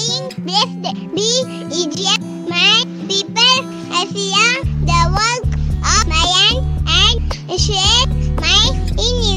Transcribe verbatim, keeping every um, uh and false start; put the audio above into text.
being blessed. Be Egypt, my people, Asia, the work of my hand, and share my in you.